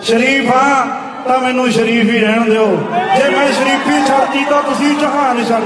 शरीफ हाँ तो मैनू शरीफ ही रहन दो। जे मैं शरीफी छड्डती तो तुसीं जहान छड्ड